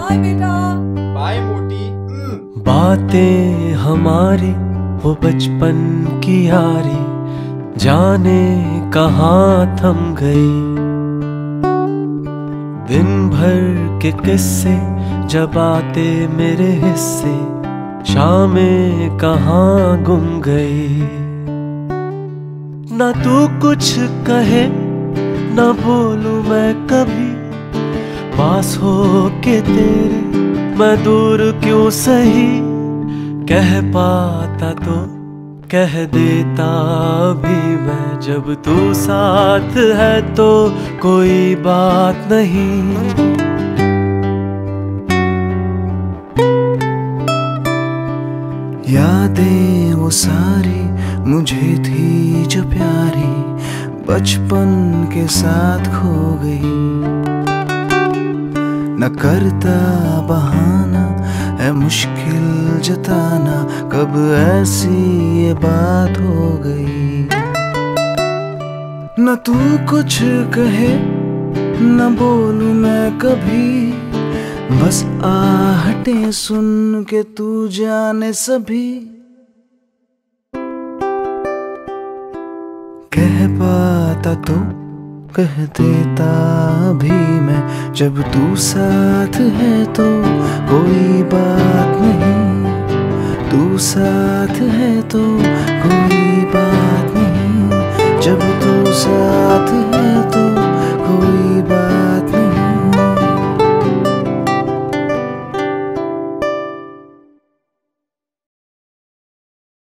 Bye बेटा। Bye मोटी। बातें हमारी वो बचपन की यारी जाने कहाँ थम गई। दिन भर के किस्से जब आते मेरे हिस्से शामें कहाँ गुम गई। ना तू कुछ कहे ना बोलूं मैं कभी, पास हो के तेरे मैं दूर क्यों सही। कह पाता तो कह देता भी मैं, जब तू साथ है तो कोई बात नहीं। यादें वो सारी मुझे थी जो प्यारी, बचपन के साथ खो गई। न करता बहाना है मुश्किल जताना, कब ऐसी ये बात हो गई। न तू कुछ कहे न बोलूं मैं कभी, बस आहटें सुन के तू जाने सभी। कह पाता तो कह देता भी मैं, जब तू साथ है तो कोई बात नहीं। तू साथ है तो कोई बात नहीं, जब तू साथ है तो